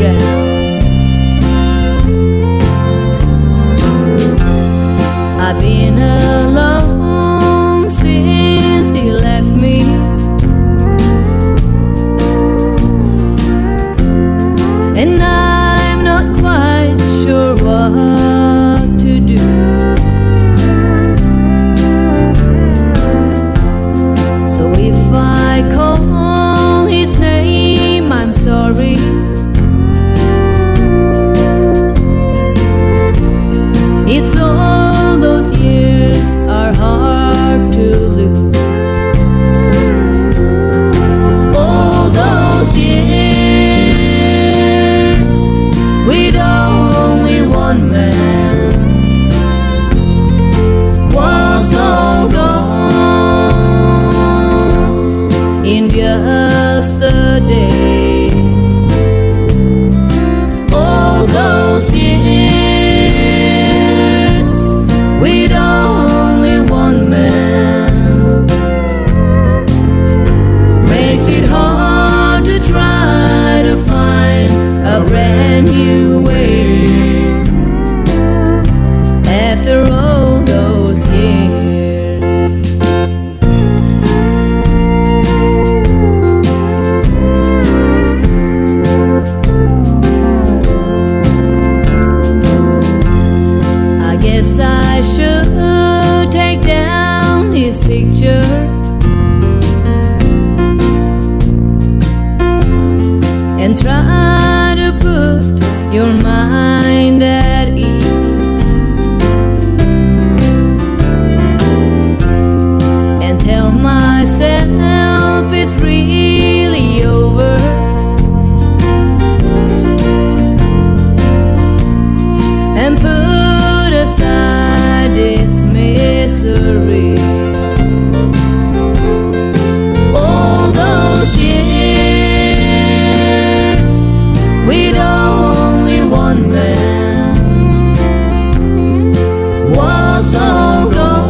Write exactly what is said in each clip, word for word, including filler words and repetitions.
down. I've been alone since he left me, and I'm not quite sure what to do. So if I call his name, I'm sorry. It's all those years are hard to lose. All those years with only one man was all gone in just a day. All those years with only one man makes it hard to try to find a brand new way after all those years. I guess I should take down his picture and try to put your mind at ease, and tell myself it's really over, and put aside this misery. All those years with only one man was all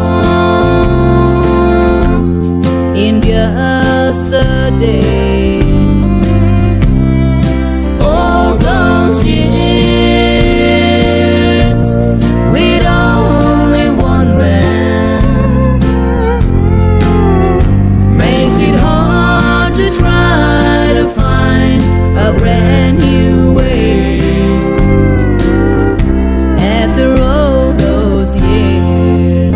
gone in just a day. All those years with only one man makes it hard to try to find a brand new way after all those years.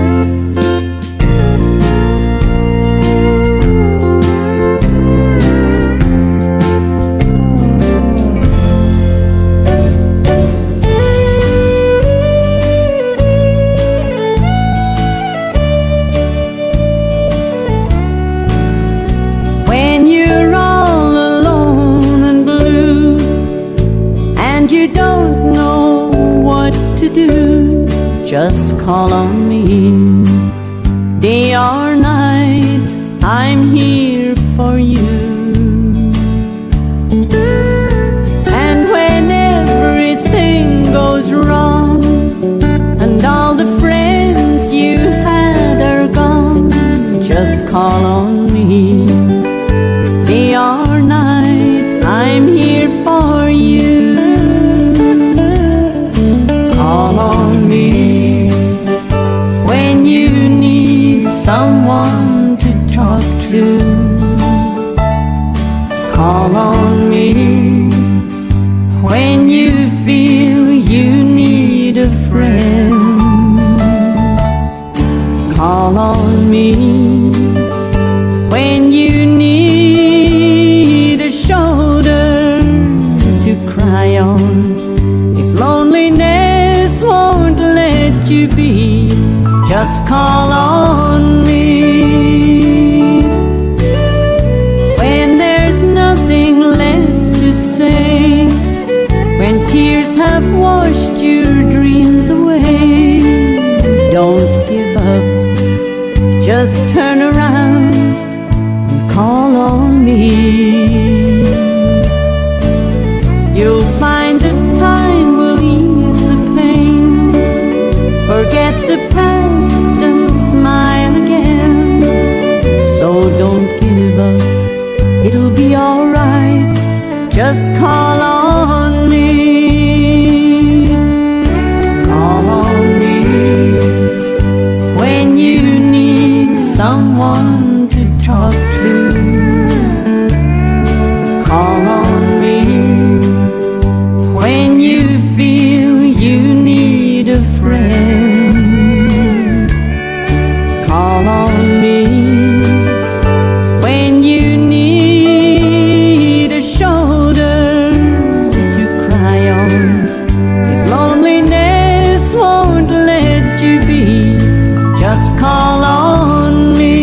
When you're all alone and blue, and you don't know what to do, just call on me. Day or night, I'm here for you. And when everything goes wrong, and all the friends you had are gone, just call on me. Day or night, I'm here for you. Call on me when you need someone to talk to. Call on me when you feel you need a friend. Call on me when you need a shoulder to cry on. If loneliness won't let you be, just call on me. When there's nothing left to say, when tears have washed your dreams away, don't give up, just turn around and call on me. You'll find that time will ease the pain. Forget the past and smile again. So don't give up, it'll be alright, just call on on me, call on me when you need someone to talk to. Call on me when you feel you need a friend. Call on me when you need a shoulder to cry on. If loneliness won't let you be, just call on me.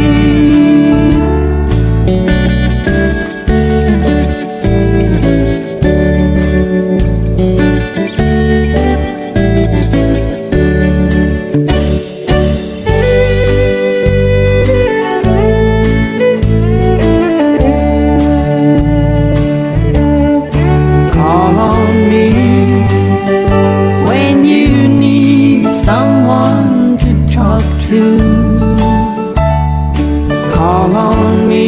Call on me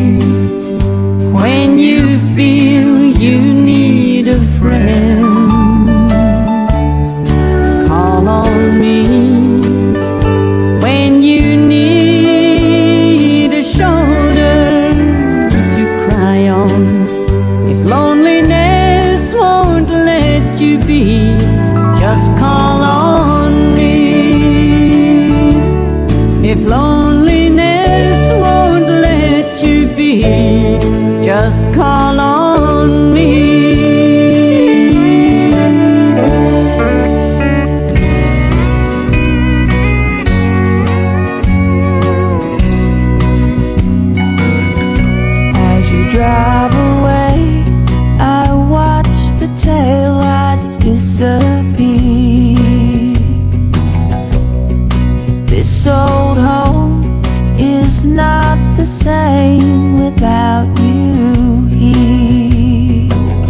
when you feel you need a friend. Call on me when you need a shoulder to cry on. If loneliness won't let you be, just call on me. If loneliness won't let you be, just call on me. As you drive away, I watch the taillights disappear. This old home is not the same without you here.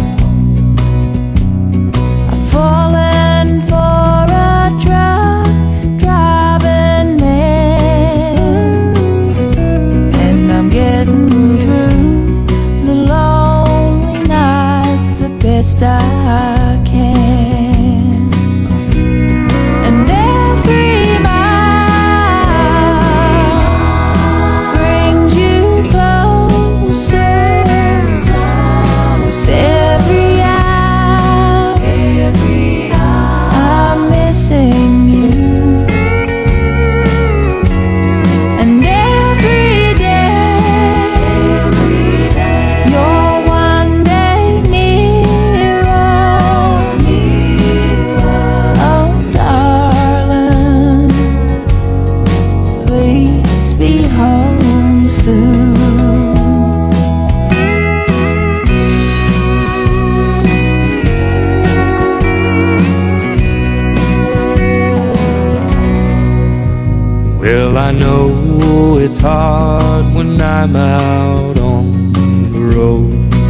I've fallen for a truck driving man, and I'm getting through the lonely nights the best I can. And every mile brings you closer. With every hour, I'm missing you. And every day, you're one day nearer. Oh, darling, please be home soon. Well, I know it's hard when I'm out on the road,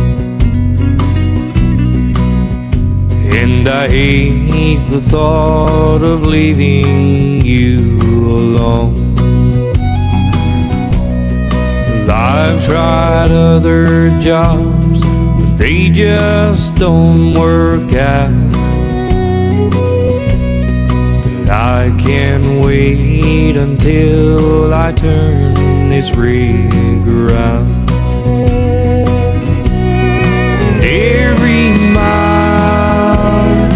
and I hate the thought of leaving you alone. Well, I've tried other jobs, but they just don't work out. I can't wait until I turn this rig around. And every mile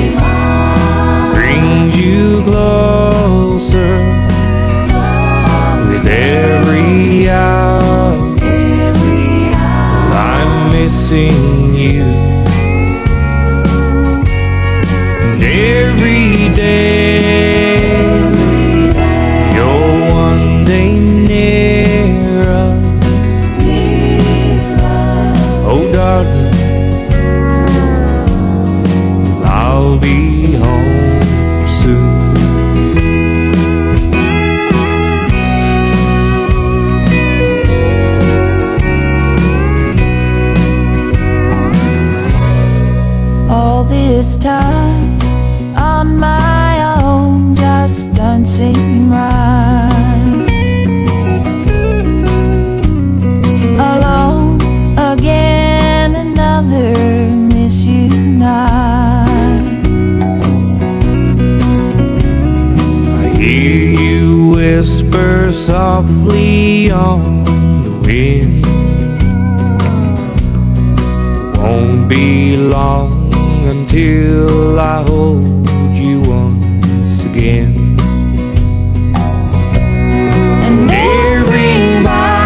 brings you closer. With every hour, I'm missing you. And every day, oh darling, I'll be home soon. All this time on my own just don't seem right. Alone again, another miss you softly on the wind. Won't be long until I hold you once again. And every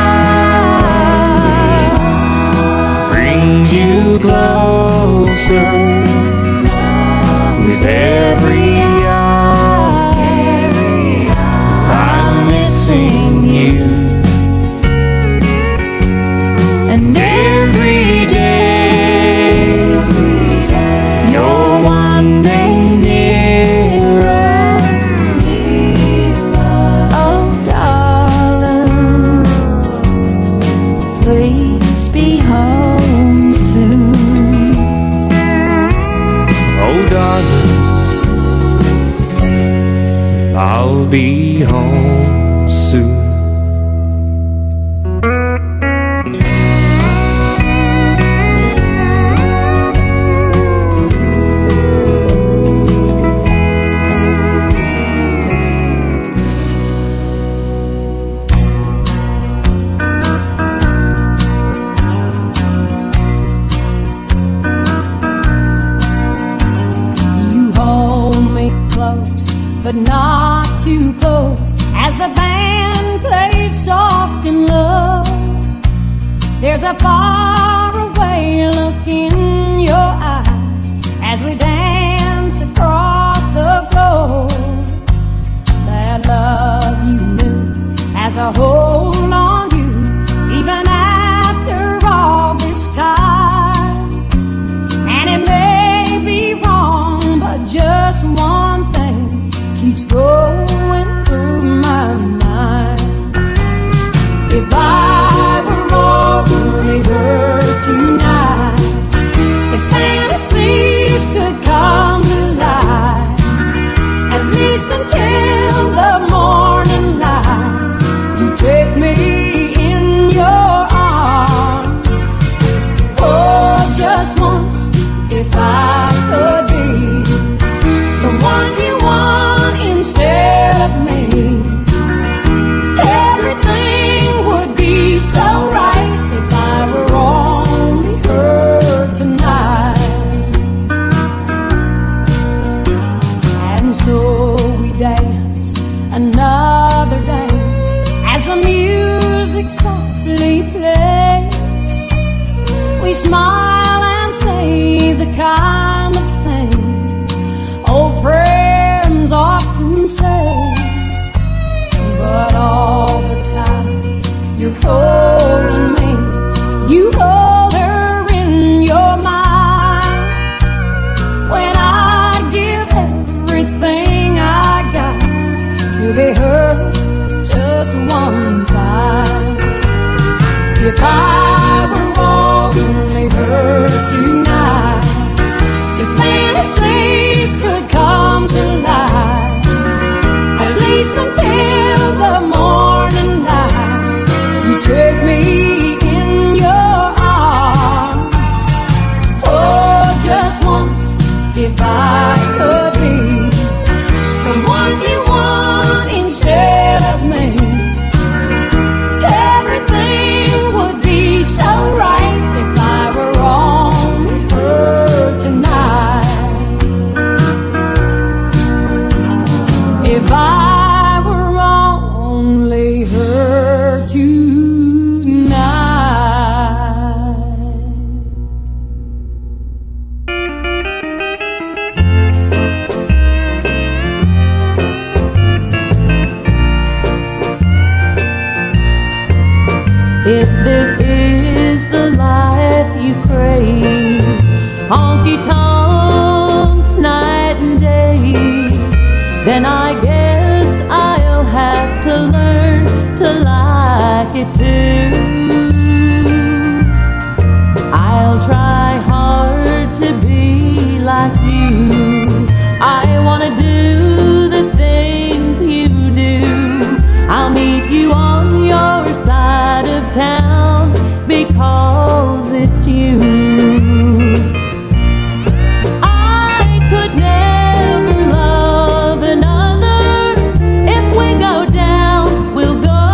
mile Brings you closer with every you. And every day, every day you're one day nearer. Oh, darling, please be home soon. Oh, darling, I'll be home soon. But not too close, as the band plays soft and low. There's a faraway look in your eyes as we dance across the floor. That love you knew has a hold on you, even after all this time. And it may be wrong, but just one thing keeps going through my mind. If I were only her tonight, if fantasies could come to life, at least until the morning light, you take me in your arms. Oh, just once, if I could be the one you want instead of me, everything would be so right if I were only her tonight. And so we dance another dance as the music softly plays. We smile and say the kind of things old friends often say, but all the time you're holding me, you hold her in your mind. When I give everything I got to be heard just one time. If I were only her tonight, if fantasies could come to life, at least until the morning light, you take me in your arms. Oh, just once, if I could be the one you want instead of me, everything would be so right if I were only her tonight. If I were only her tonight. If this is the life you crave, honky tonks night and day, then I guess I'll have to learn to like it too. I'll try hard to be like you. I want to do the things you do. I'll meet you on your side of town because it's you. I could never love another. If we go down, we'll go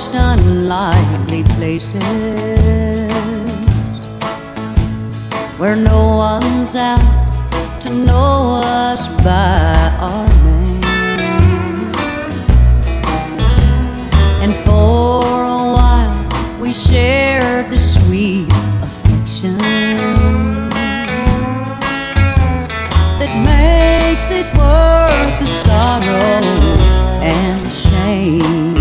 most unlikely places where no one's out to know us by our name. And for a while we shared the sweet affection that makes it worth the sorrow and the shame.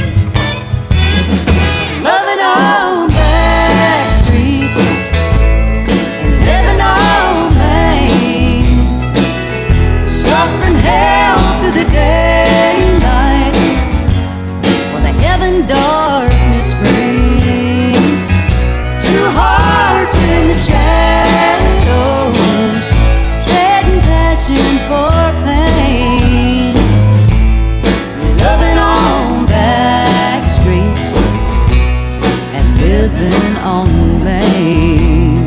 Loving on back streets and living on Main, suffering hell through the daylight for the heaven darkness brings. Two hearts in the shadows, trading passion for pain. Loving on back streets and living on Main.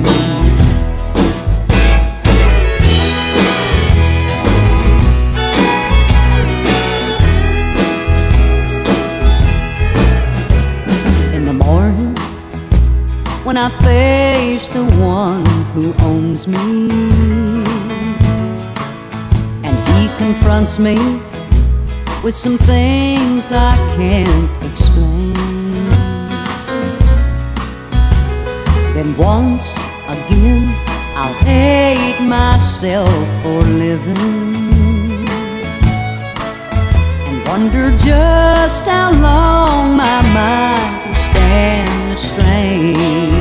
In the morning, when I face the one who owns me, and he confronts me with some things I can't explain, then once again I'll hate myself for living and wonder just how long my mind can stand the strain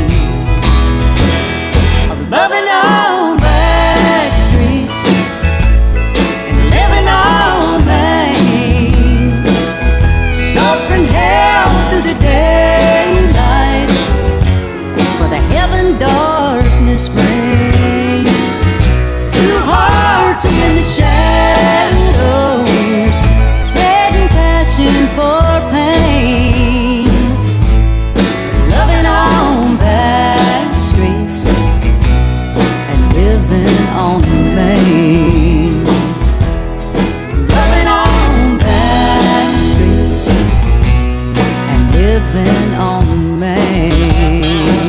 of loving on back streets and living on Main, suffering hell through the daylight for the heaven darkness brings. Two hearts in the shadows, trading passion for pain. Loving on back streets and living on Main. Loving on back streets and living on Main.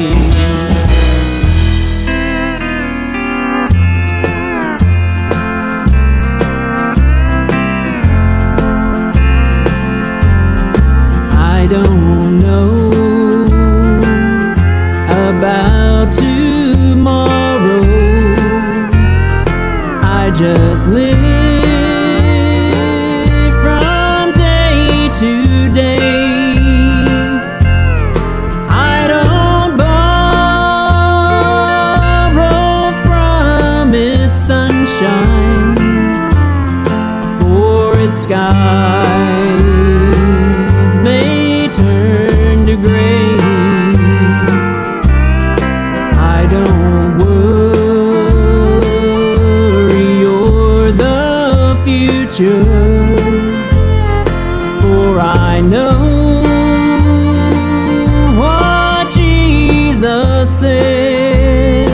I don't know about tomorrow, I just live from day to day. I don't borrow from its sunshine, for its skies may turn to gray. I don't worry o'er the future, for I know what Jesus said.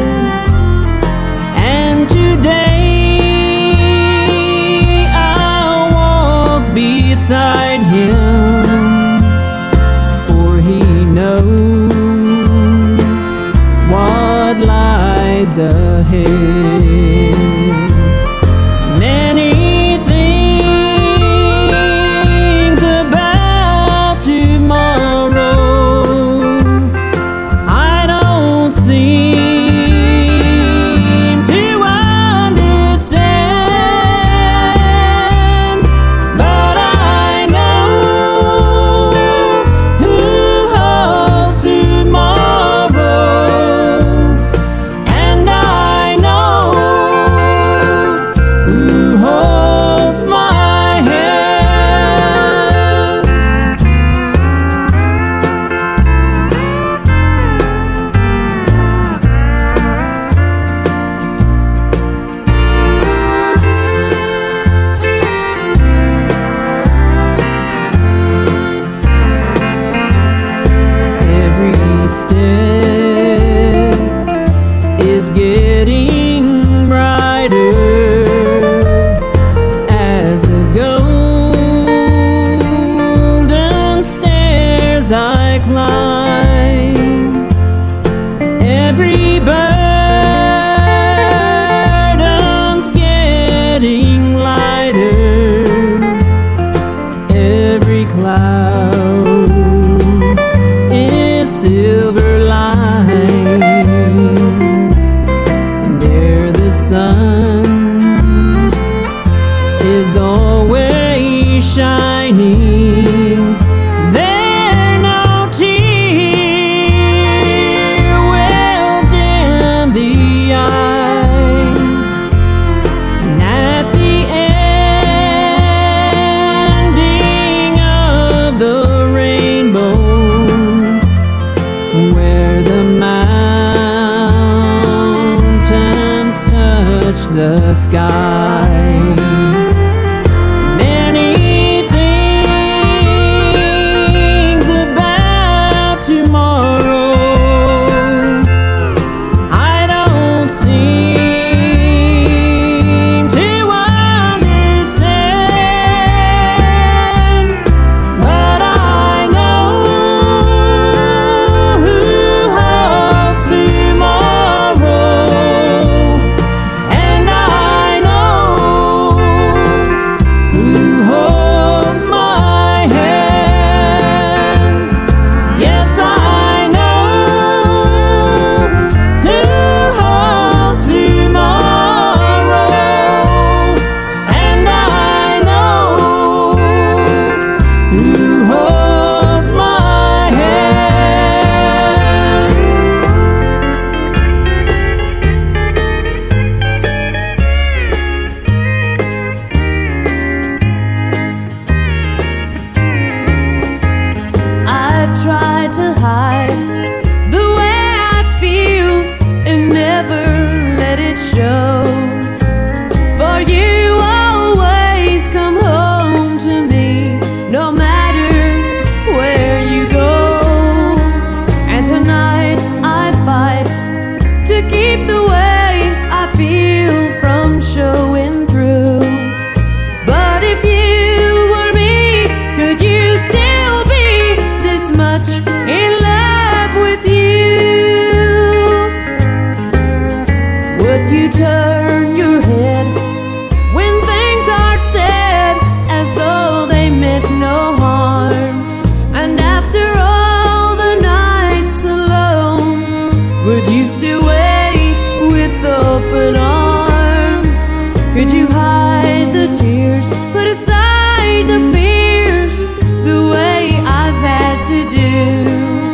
And today I'll walk beside him, for he knows what lies ahead. Many things about tomorrow I don't seem to understand, but I know who holds tomorrow, and I know who holds my hand. Every step is getting brighter as the golden stairs I climb. Every burden's getting lighter, every cloud is silver lined. There the sun is always shining. There no tear will dim the eye. And at the ending of the rainbow, where the mountains touch the sky, turn your head when things are said as though they meant no harm. And after all the nights alone, would you still wait with open arms? Could you hide the tears, put aside the fears, the way I've had to do?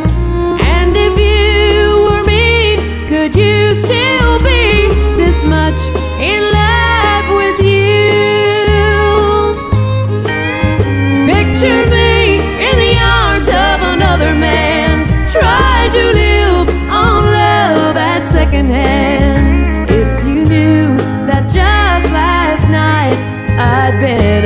And if you were me, could you still be this much in love with you? Picture me in the arms of another man, try to live on love at second hand. If you knew that just last night I'd been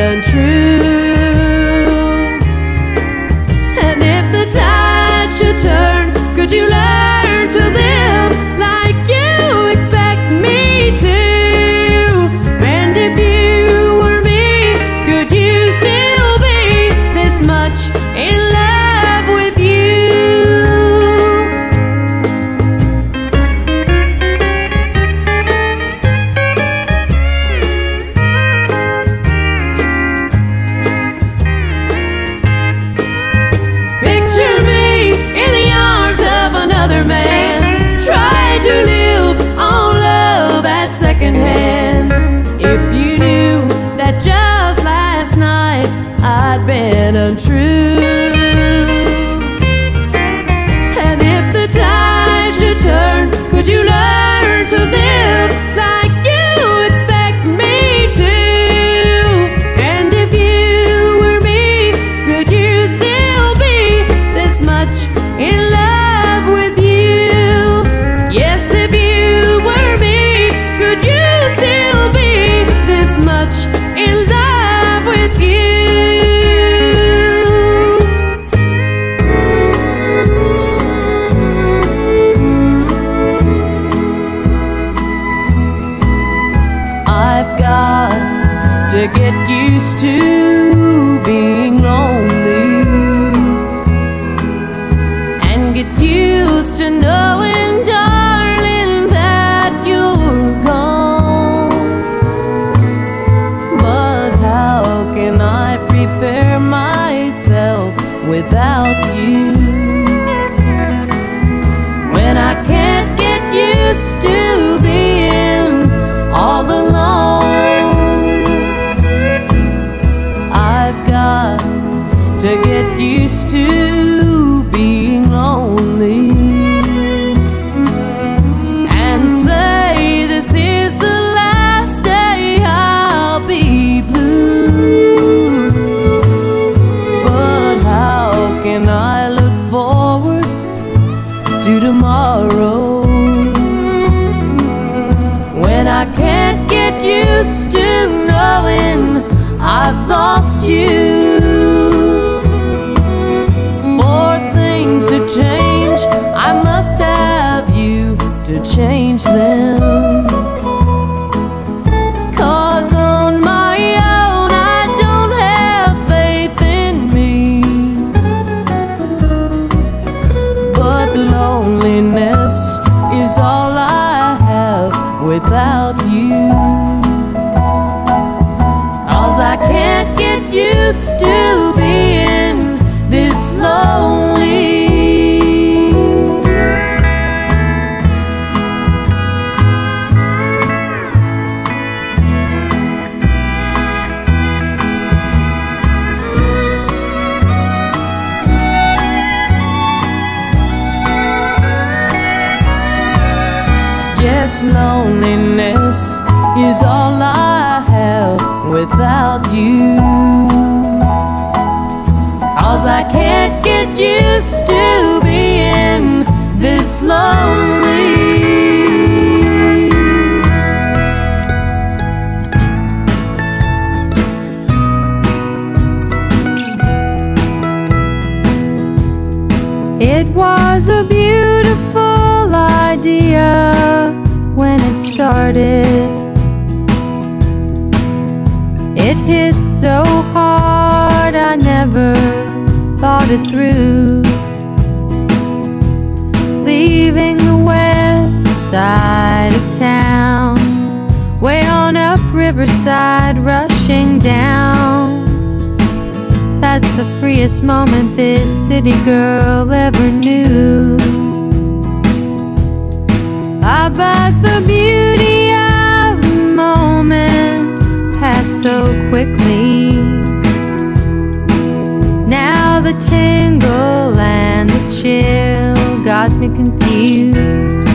untrue, and if the tide should turn, could you learn to live like you expect me to? And if you were me, could you still be this much in love with you? Picture me in the arms of another man, try to live on love at second hand. If you knew that just last night I'd been untrue, and if the tide should turn, could you learn to live like you expect me to? And if you were me, could you still be this much in love with you? Yes, if you were me, could you still be this much in love with you? I've got to get used to being lonely. get used to knowing, darling, that you're gone. But how can I prepare myself without you, when I can't get used to being all alone? I've got to get used to being lonely and say this is the last day I'll be blue. But how can I look forward to tomorrow when I can't get used to knowing I've lost you? For things to change, I must have you to change them. 'Cause on my own I don't have faith in me, but loneliness is all I have without you. 'Cause I can't get used to being this lonely. Yes, loneliness is all I have without you. 'Cause I can't get used to being this lonely. It was a beautiful idea when it started. It hit so hard I never thought it through. Leaving the west side of town, way on up Riverside, rushing down. That's the freest moment this city girl ever knew. Ah, but the beauty of the moment passed so quickly. Now the tingle and the chill got me confused.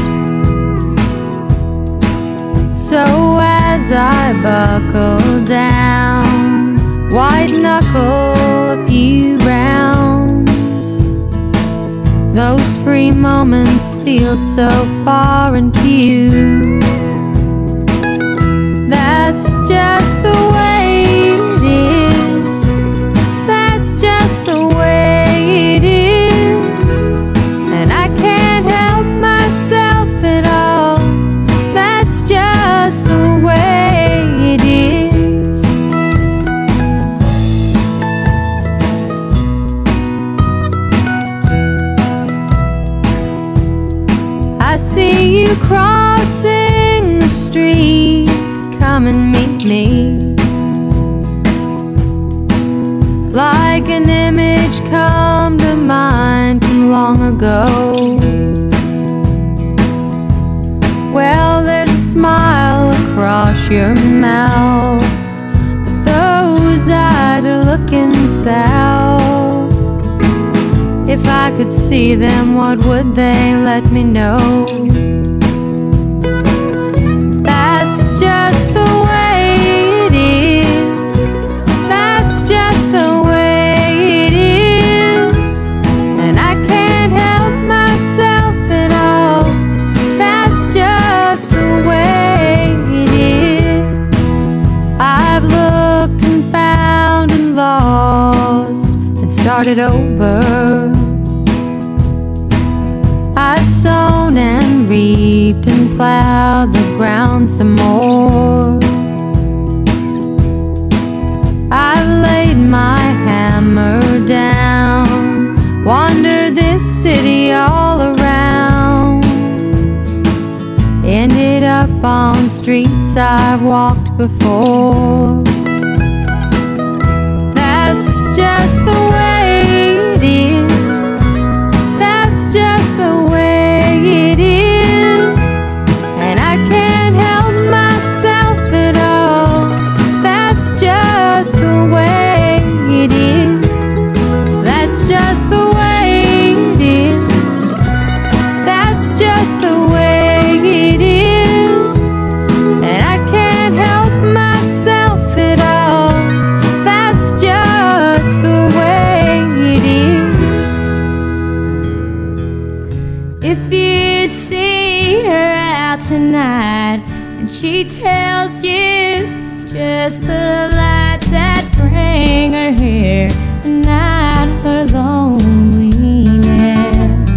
So as I buckle down, white knuckle a few rounds, those free moments feel so far and few. That's just the way it is. That's just the way it is. And I can't help myself at all. That's just the way it is. I see you crossing the street, come and meet me. Like an image come to mind from long ago. Well, there's a smile across your mouth, but those eyes are looking south. If I could see them, what would they let me know? That's just the way it is. That's just the way it is. And I can't help myself at all. That's just the way it is. I've looked and found and lost and started over. I've sown and reaped and plowed the ground some more. I've laid my hammer down, wandered this city all around. Ended up on streets I've walked before. That's just the way it is. That's just the way it is. And I can't help myself at all. That's just the way it is. That's just the way it is. That's just the way it is. And I can't help myself at all. That's just the way it is. If you see her out tonight and she tells you it's just the lights that bring her here and not her loneliness,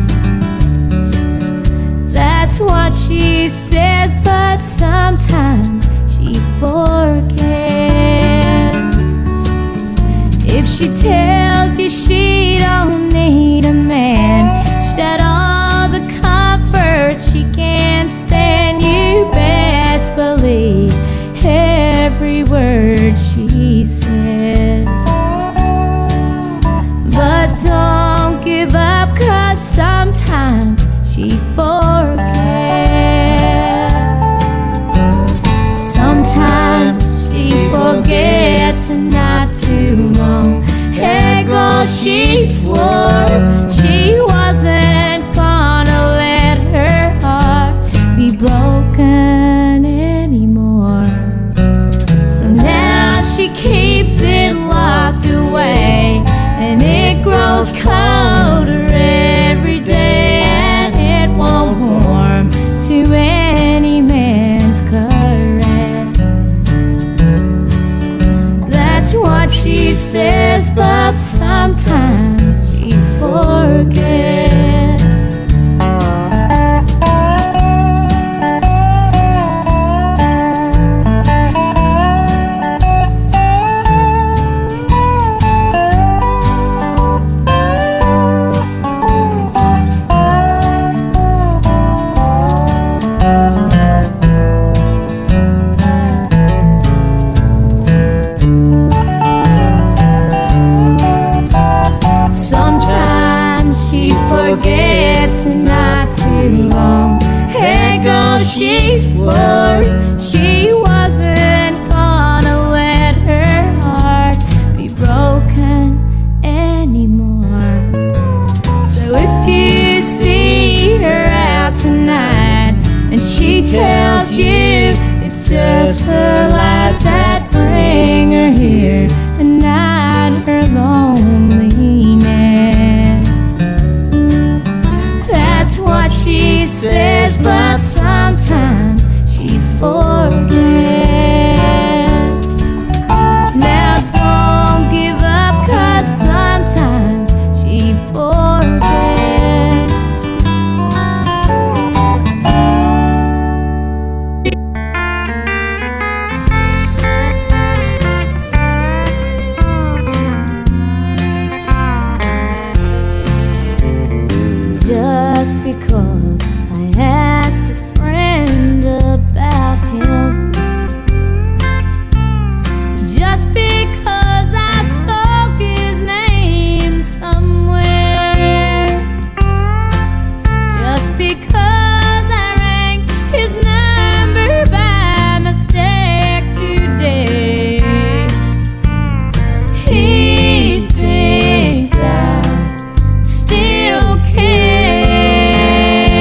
that's what she says, but sometimes she forgets. If she tells you she don't need a man, she's got all the comfort she can't stand, you best believe every word she says. But don't give up, 'cause sometimes she forgets. Sometimes she forgets, and not too long ago she swore she wasn't gonna let her heart be broken anymore. So now she keeps it locked away, and it grows colder every day, and it won't warm to any man's caress. That's what she says, but sometimes she forgets. Sometimes she forgets, and not too long ago she swore she wasn't gonna let her heart be broken anymore. So if you see her out tonight and she tells you it's just the lights that bring her here and not her loneliness, that's what she says, but sometimes she forgets. Now don't give up, 'cause sometimes she forgets. Just because I asked a friend about him, just because I spoke his name somewhere, just because I rang his number by mistake today, he thinks I still care.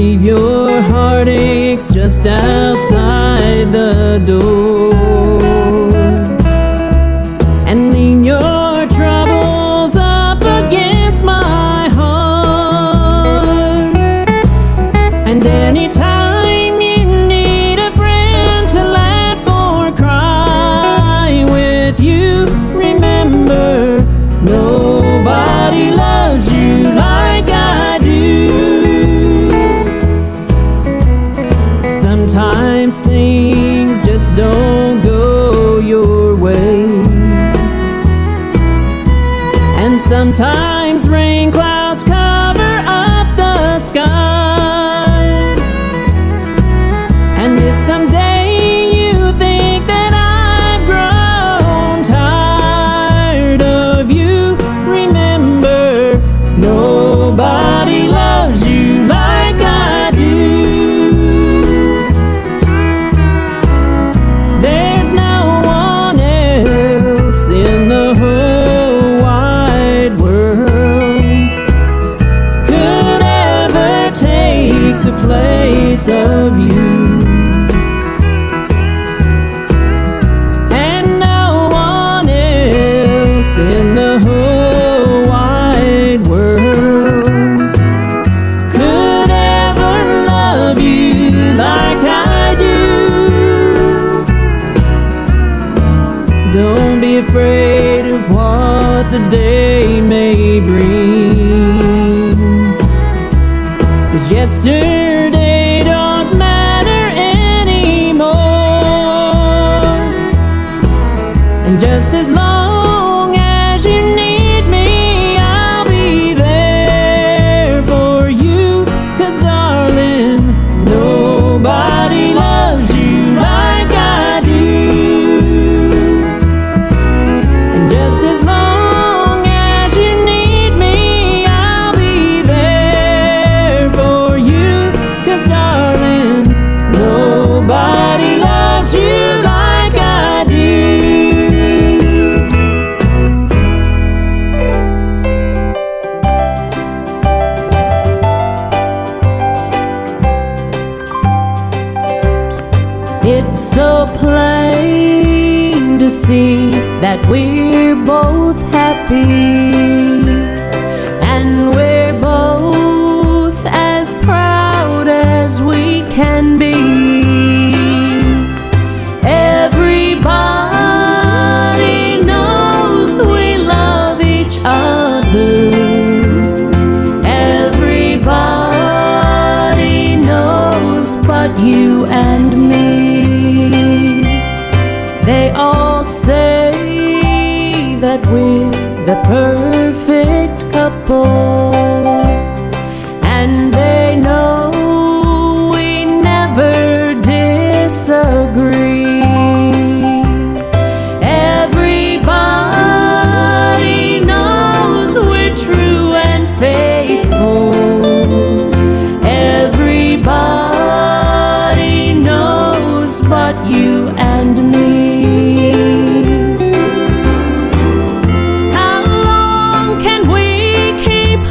leave your heartaches just outside the door, and lean your troubles up against my heart. And anytime you need a friend to laugh or cry with you, remember, nobody loves you like I do. Sometimes things just don't go your way, and sometimes rain clouds cover up the sky. And if someday you think that I've grown tired of you, remember, nobody loves you like I do. There's no one else in the whole wide world could ever take the place of you. And no one else in the whole wide world could ever love you like I do. Don't be afraid of what the day may bring, 'cause yesterday don't matter anymore. And just as long as you need me, I'll be there for you. 'Cause darling, nobody loves you like I do. And just as long as you need me, I'll be there for you. 'Cause darling, nobody loves you like I do. It's so plain to see that we're both happy, and we're both as proud as we can be. Everybody knows we love each other. Everybody knows but you and me. They all say that we're the perfect couple, and they know we never disagree. Everybody knows we're true and faithful. Everybody knows but you and me. How long can we keep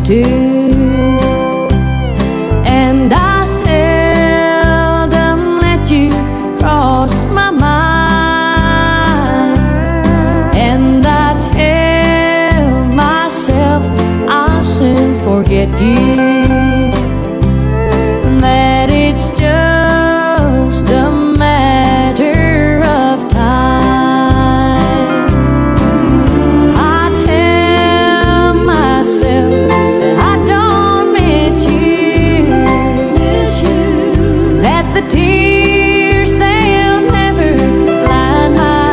too. And I seldom let you cross my mind. And I tell myself I'll soon forget you, that it's just a matter of time. I tell myself that I don't miss you, that the tears, they'll never blind my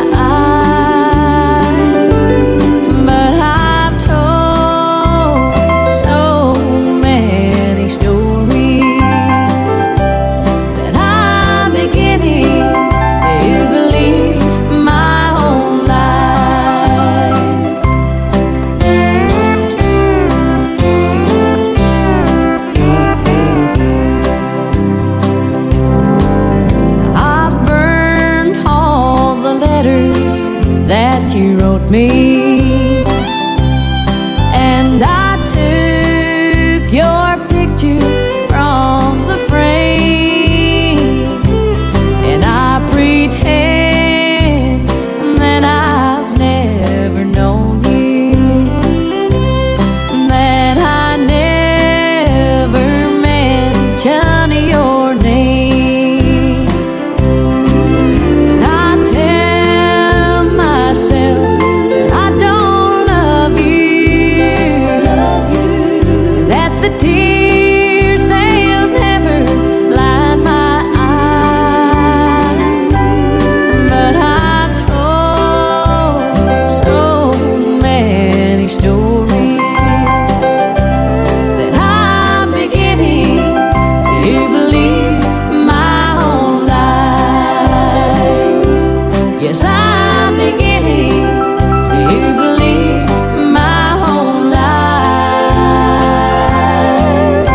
eyes. But I've told so many stories that I'm beginning to believe my own lies. I burned all the letters that you wrote me, and I took your picture from the frame, and I pretend that I've never known you, that I never mention your name. I tell myself that I don't love you, that the tears, they'll never blind my eyes. But I've told so many stories that I'm beginning to believe my own lies. Yes, I'm beginning to believe my own lies.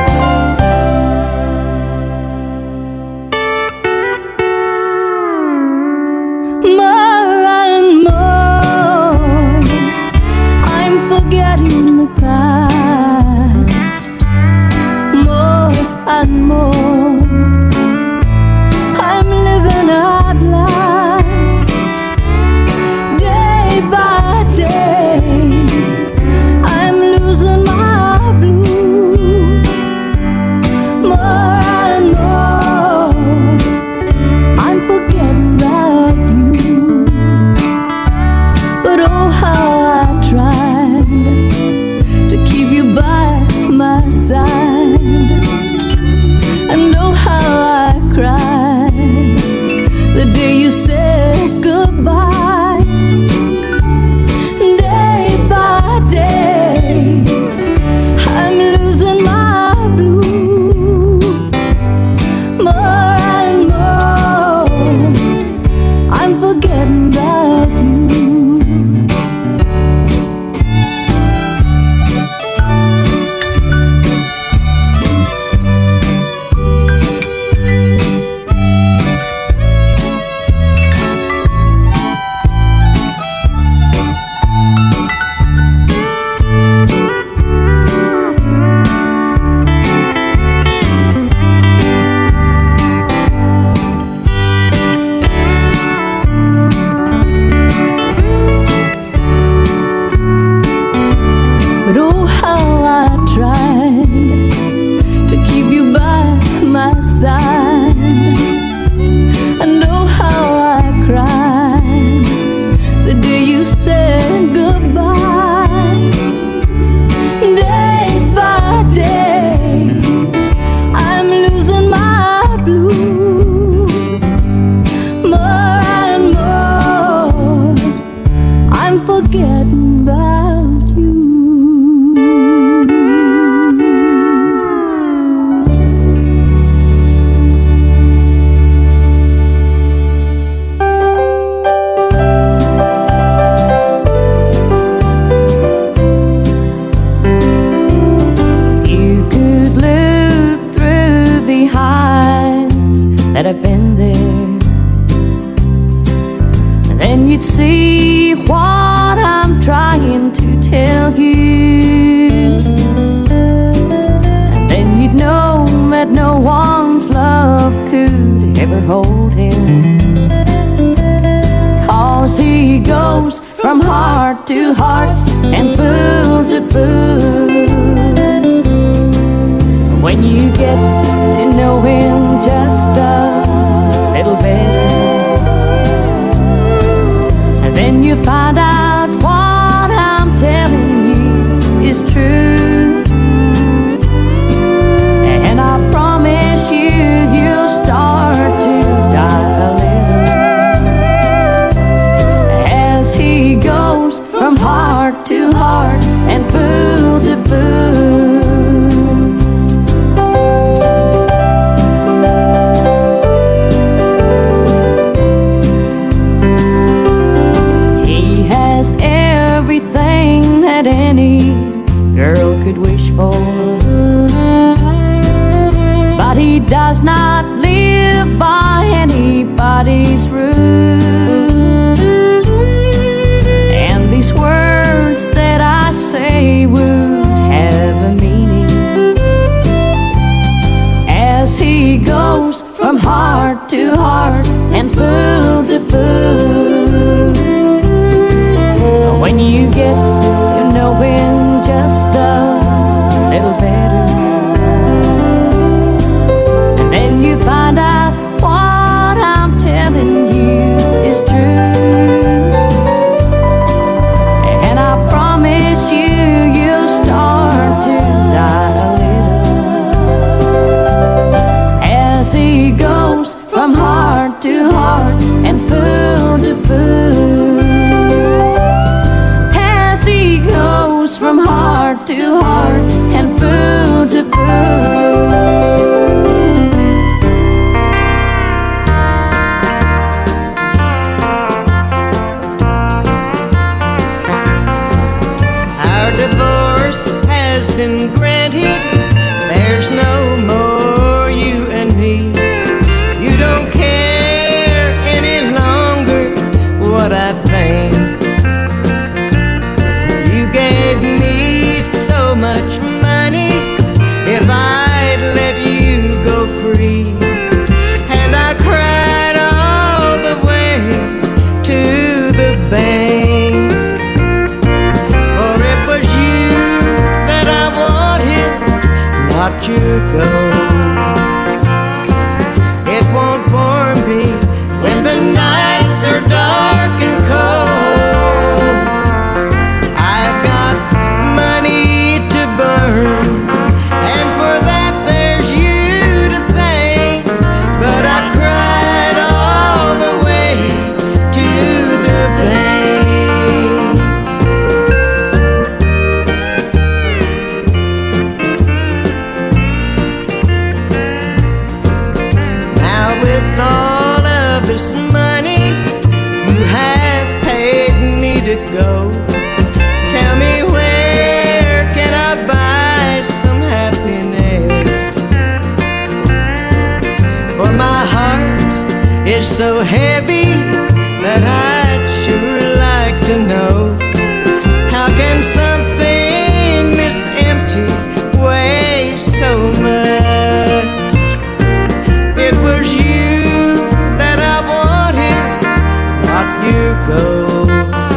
More and more, I'm forgetting the past. More and more, I'm living at last. Day by day, I'm losing my blues. More and more, I'm forgetting about you. But oh, how I tried to keep you by my side, and oh, how I cried the day you said goodbye. Day by day, I'm losing my blues. More and more, I'm forgetting about you. But oh, how I tried to keep you by my side, and oh, how I cried the day you said goodbye. Day by day, I'm losing my blues. More and more, I'm forgetting about you. You could look through the eyes that have been there, and then you'd see what I'm trying to tell you. could ever hold him. 'Cause he goes from heart to heart and fool to fool. When you get to know him just a little better, and then you find out what I'm telling you is true. And I promise you, you'll start to die a little as he goes from heart to heart and fool to fool. Any girl could wish for, but he does not live by anybody's rules. And these words that I say would have a meaning as he goes from heart to heart and fool to fool. When you get to know him just a little better, and then you find out what I'm telling you is true. And I promise you, you'll start to die a little as he goes from heart to heart and fool to fool. From heart to heart and fool to fool. Our divorce has been granted. There's no more you and me. You don't care any longer what I think. Gave me so much money if I'd let you go free. And I cried all the way to the bank, for it was you that I wanted, not your gold. It won't warm me when the nights are dark and cold. And for that there's you to thank. But I cried all the way to the bank. Now with all of this money you have paid me to go, tell me where can I buy some happiness? For my heart is so heavy that I'd sure like to know, how can something this empty weigh so much? It was you that I wanted, not you gold.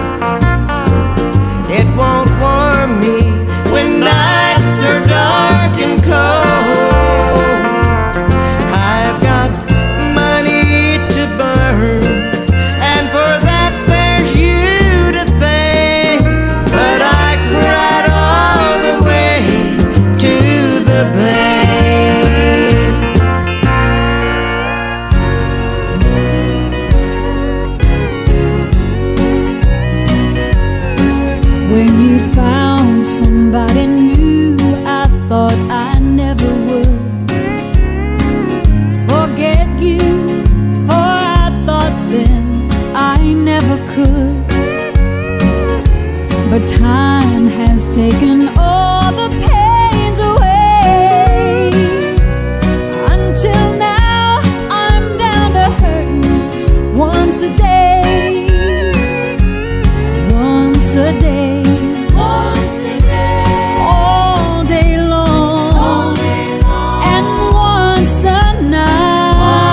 It won't warm me when nights are dark and cold. I've got money to burn, and for that there's you to thank. But I cried all the way to the bank. When you found somebody new, I thought I never would forget you, for I thought then I never could. But time has taken all the pains away. Until now I'm down to hurting once a day, once a day. All day long, and once a night.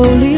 slowly